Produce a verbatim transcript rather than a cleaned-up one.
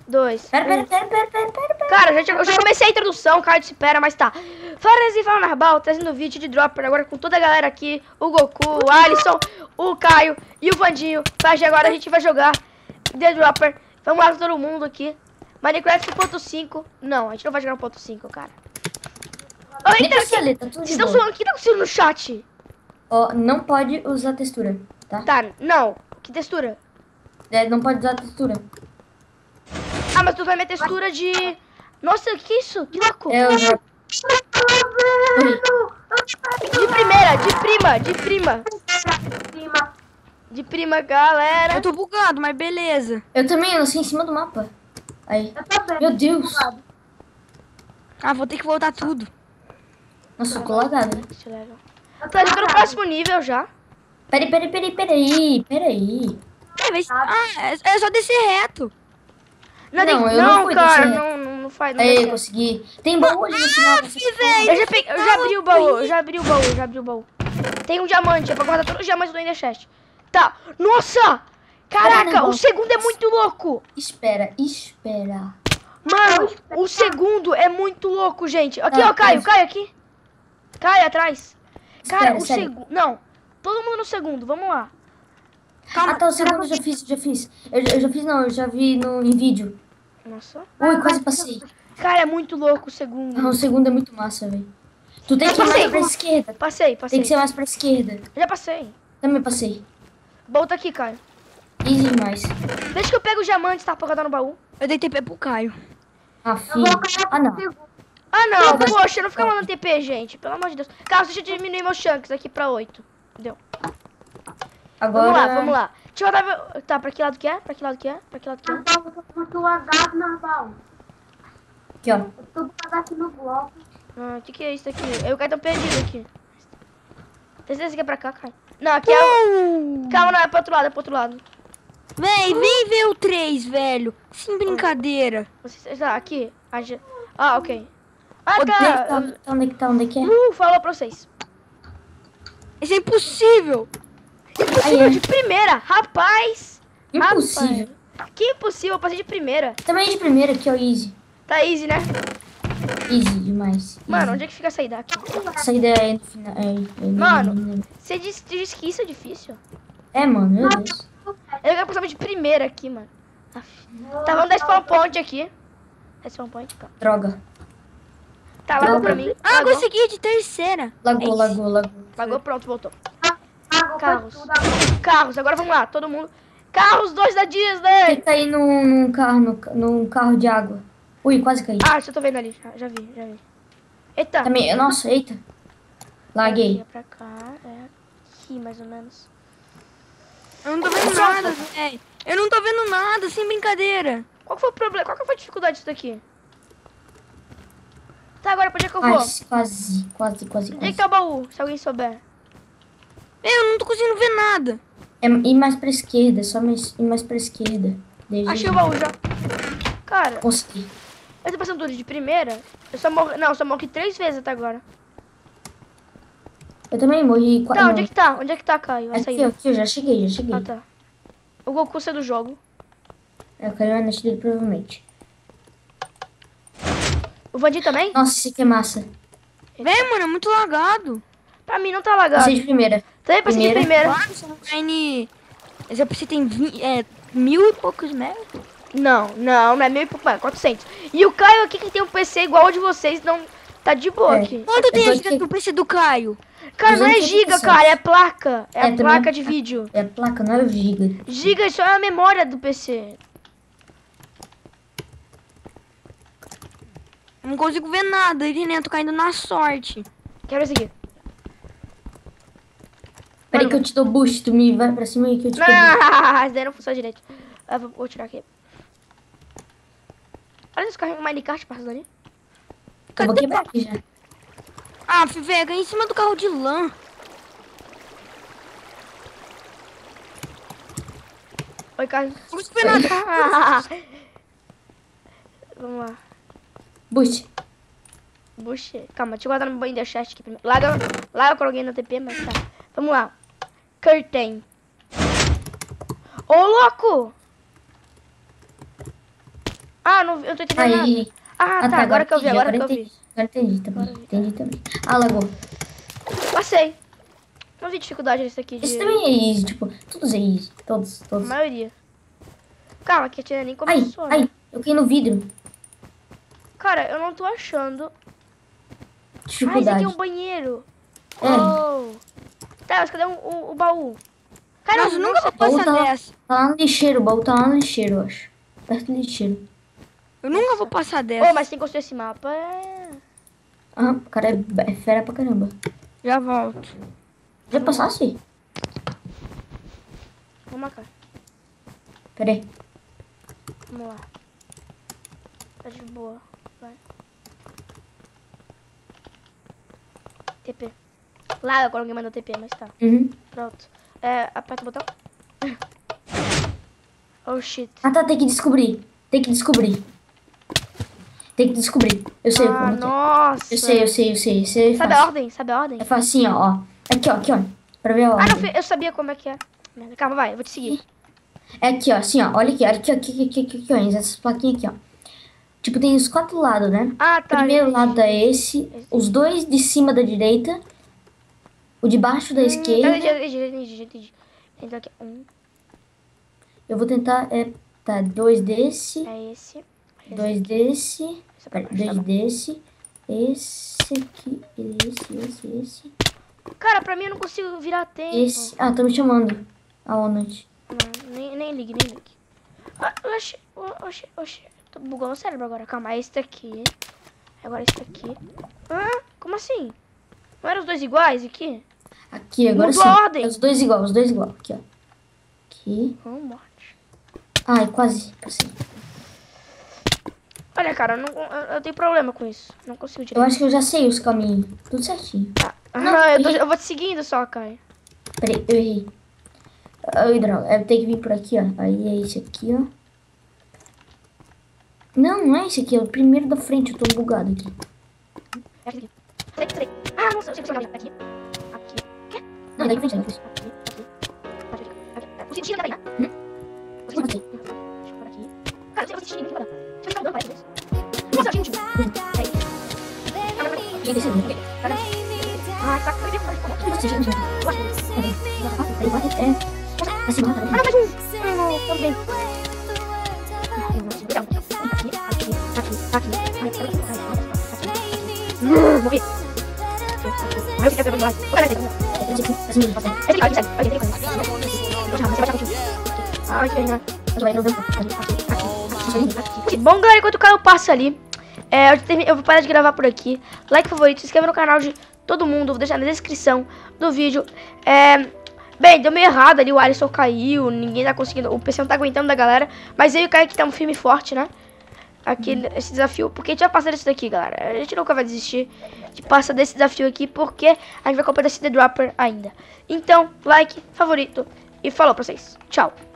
dois. Pera, pera, um. pera, pera, pera, pera, pera. Cara, eu já, eu já comecei a introdução, Caio se espera, mas tá. Faras e Narbal trazendo vídeo de Dropper agora com toda a galera aqui. O Goku, o Alisson, o Caio e o Vandinho. Mas agora a gente vai jogar The Dropper. Vamos lá, todo mundo aqui. Minecraft um ponto cinco. Não, a gente não vai jogar um ponto cinco, cara. Oh, Nem então, precisa aqui, ler, tá tudo vocês de estão boa. falando o que tá acontecendo no chat? Ó, não pode usar textura, tá? Tá, não. Que textura? É, não pode usar textura. Ah, mas tu vai minha textura de... Nossa, que isso? Que louco. É, eu já... Oi. De primeira, de prima, de prima. De prima, galera. Eu tô bugado, mas beleza. Eu também, eu nasci em cima do mapa. Aí. Meu Deus. Ah, vou ter que voltar tudo. Nossa, eu tô lagado. Isso é legal. Tá jogando no próximo nível já. Peraí, peraí, peraí, peraí, peraí. É, vai- ah, é, é só descer reto. Não, Não, tem... eu não não, fui cara, desse- não, não, não faz. Não Aí, desce. consegui. Tem baú ali no final. você- Eu já, peguei, eu já abri o baú, eu já abri o baú, eu já abri o baú. Tem um diamante, é pra guardar todos os diamantes do Ender Chest. Tá, nossa! Caraca, Caramba. o segundo é muito louco! Espera, espera. Mano, o segundo é muito louco, gente. Aqui, Tá, ó, Caio, mas- Caio aqui. Caio atrás. Cara, Espera, o sério. segundo... Não, todo mundo no segundo, vamos lá. Ah, tá, o segundo eu já fiz, já fiz. Eu, eu já fiz, não, eu já vi no, em vídeo. Nossa. Ui, quase passei. Cara, é muito louco o Ah, segundo. o segundo é muito massa, velho. Tu tem que ir passei. mais pra esquerda. Passei, Tem passei. que ser mais pra esquerda. Já passei. Também passei. Volta aqui, Caio. Easy demais. Deixa que eu pego os diamantes, tá? Pra guardar no baú. Eu dei T P pro Caio. Ah, filho. Ah, não. Ah, não, Não, mas- poxa, não fica mandando T P, gente. Pelo amor de Deus. Carlos, deixa eu diminuir meus chunks aqui pra oito. Deu. Agora... Vamos lá, vamos lá. Deixa eu botar meu... Tá, pra que lado que é? Pra que lado que é? Pra que lado que é? Muito lagado, normal. Aqui, ó. Eu tô lagado aqui no bloco. Ah, o que que é isso aqui? Eu caio tão perdido aqui. Tem certeza que é pra cá, Caio? Não, aqui é... Uh! Calma, não, é pro outro lado, é pro outro lado. Véi, vem ver o três, velho. Sem brincadeira. Você... Tá, aqui. Ah, já- ah, ok. Ah, Onde é que tá? tá. Onde tá? Onde é que tá? Onde é que é? Uh, falou pra vocês. Isso é impossível. Impossível Aí, é. de primeira, rapaz. Impossível. Rapaz. Que impossível, eu passei de primeira. Também de primeira aqui, ó, easy. Tá easy, né? Easy demais. Mano, onde é que fica a saída? Aqui. Saída é no final. É, é, Mano. Você disse, disse que isso é difícil. É, mano, meu Deus. Eu quero passar de primeira aqui, mano. Aff. Tá, vamos dar spawn point aqui. É spawn point, cara. Droga. Tá, lagou Droga. pra mim. Ah, Lagou. consegui de terceira. Lagou, É isso. lagou, lagou. Lagou, pronto, voltou. Água Carros. foi tudo agora. Carros, agora vamos lá, todo mundo. Carros dois da Tem Disney. que cair num, num carro, num, num carro de água. Ui, quase caí. Ah, já tô vendo ali, já, já vi, já vi. Eita. Também, nossa, eita. Laguei. É pra cá, é aqui mais ou menos. Eu não tô vendo nada, velho. Eu não tô vendo nada, sem brincadeira. Qual que foi o problema? Qual que foi a dificuldade disso daqui? Tá, agora pra onde é que eu vou? Quase, quase, quase, quase, Onde é que quase. tá o baú, se alguém souber? Eu não tô conseguindo ver nada. É ir mais pra esquerda, só mais, ir mais pra esquerda. Desde Achei o baú já. Cara, Consegui. eu tô passando tudo de primeira. Eu só morri. Não, eu só morri três vezes até agora. Eu também morri quase. Tá, onde é que tá? Onde é que tá, Caio? Vai Aqui, sair. ó, aqui, eu já cheguei, já cheguei. Ah, tá. O Goku saiu do jogo. Eu quero a net dele, provavelmente. O Vandinho também? Nossa, isso aqui é massa. Véi, mano, é muito lagado. Pra mim não tá lagado. Passei de primeira. Também passei de primeira. primeira. Claro, seu Shine. Esse P C tem vinte, é, mil e poucos metros. Não, não, não é mil e pouco, é quatrocentos. E o Caio aqui que tem um P C igual ao de vocês, não tá de boa É. aqui. Quanto tem a vou giga aqui. do P C do Caio? Cara, não é duzentos e oitenta e giga, seis. cara, é placa. É, É, a também placa é- de vídeo. É a placa, não é o giga. Giga só é a memória do P C. Eu não consigo ver nada, ele nem tô caindo na sorte. Quero esse aqui. Peraí Mano. que eu te dou boost, tu me vai pra cima aí que eu te dou boost. Não, esse daí não funciona direito. Eu vou, vou tirar aqui. Olha esse carrinho minecart passando ali. Eu vou quebrar aqui já. Ah, Fivega, em cima do carro de lã. Oi, Carlos. Não consigo ver nada. Vamos lá. Boost. Bush. Calma, deixa eu guardar no banho da chat aqui primeiro. Lá, eu- lá eu coloquei no T P, mas tá. Vamos lá. Curtain. Ô, louco! Ah, não, eu não tô entendendo nada. Aí. Ah, tá, agora que eu vi, entendi, agora que eu vi. entendi. Agora entendi também. Entendi também. Ah, lagou. Passei. Não vi dificuldade nesse aqui de... Esse também é easy, tipo, todos é easy. Todos, A todos. maioria. Calma, que a tia nem Ai, começou, né? ai, eu caí no vidro. Cara, eu não tô achando. Ah, esse aqui Dificuldade. é um banheiro. É. Oh. Tá, mas cadê o, o, o baú? Cara, Nossa, eu nunca vou baú passar tá lá. dessa. Tá lá no lixeiro, o baú tá lá no lixeiro, eu acho. Perto do lixeiro. Eu nunca vou passar dessa. Oh, mas tem que construir esse mapa. É... Ah, o cara é, é fera pra caramba. Já volto. Já passasse? Vamos marcar. Pera aí. Vamos lá. Tá de boa. Vai. T P. Lá agora alguém mandou T P, mas tá. Uhum. Pronto. É, aperta o botão. Oh shit. Ah, tá, tem que descobrir. Tem que descobrir. Tem que descobrir. Eu sei Ah, como que é. nossa. Eu sei, eu sei, eu sei. Eu sei Sabe a ordem? Sabe a ordem? Eu faço assim, ó, ó. Aqui, ó, aqui, ó. Pra ver a Ah, ordem. não, fi- eu sabia como é que é. Merda, calma, vai, eu vou te seguir. É aqui, ó, assim, ó. Olha aqui, olha aqui, ó, aqui, aqui, aqui, aqui, aqui, ó. Essas plaquinhas aqui, ó. Tipo, tem os quatro lados, né? Ah, O tá. primeiro entendi. lado é esse. Os dois de cima da direita. O de baixo da Hum, esquerda. Entendi, entendi, entendi, entendi. Então aqui, um, Eu vou tentar. É, tá, dois desse. é esse. Dois desse. Esse é pra Pera, baixo, tá dois bom. desse. Esse aqui. Esse, esse, esse. Cara, pra mim eu não consigo virar tempo. Esse. Ah, tá me chamando. A Onut. Não, nem, nem ligue, nem ligue. Ah, oxi, oxi, oxi. Tô bugando o cérebro agora. Calma, esse daqui. Agora esse daqui. Ah, como assim? Não eram os dois iguais aqui? Aqui, agora Mudou sim. a ordem. É os dois igual, os dois igual. Aqui, ó. Aqui. Oh, morte. Ai, quase. Passei. Olha, cara, eu, não, eu, eu tenho problema com isso. Não consigo Eu direito. acho que eu já sei os caminhos. Tudo certinho. Ah, eu, tô- eu vou te seguindo só, Caio. Peraí, eu errei. Ai, droga. Eu tenho que vir por aqui, ó. Aí é esse aqui, ó. Não, não é esse aqui. É o primeiro da frente. Eu tô bugado aqui. É aqui. Peraí, peraí. Ah, nossa, eu sei que você vai aqui. Aqui. Quê? Não, daí pra frente, daí pra frente. Aqui, aqui. Aqui, aqui. É, o sentido daí, né? Hum? Você Não sei. Deixa eu por aqui. Cara, você vai assistir, não vai dar. Você vai dar, vai, talvez. Nossa, gente. É isso. Tinha descido, né? Cadê? Ah, tá. Cadê? Você já- já- Eu acho que- Aí bate, é. Assim, mata, Ah, né? não, mais um. Ah, não, também. Aqui, aqui, aqui, aqui. Ai, peraí, peraí. Aqui. Uh, Morri. Aqui, aqui. Ai, eu quero mais. Olha, aqui. Assim, passa. Esse aqui, olha, olha, tem coisa. Vou chamar, você vai chamar contigo. Ai, que pena. Eu tô entrando. Aqui, aqui, aqui. Bom, galera, enquanto o Caio passa ali, é, eu, termi- eu vou parar de gravar por aqui. Like, favorito, se inscreva no canal de todo mundo. Vou deixar na descrição do vídeo. É, bem, deu meio errado ali, o Alisson caiu, ninguém tá conseguindo, o P C não tá aguentando da galera. Mas eu e o Caio que tá um firme e forte, né? Aqui, esse desafio, porque a gente vai passar desse daqui, galera. A gente nunca vai desistir de passar desse desafio aqui, porque a gente vai completar esse The Dropper ainda. Então, like, favorito e falou pra vocês. Tchau.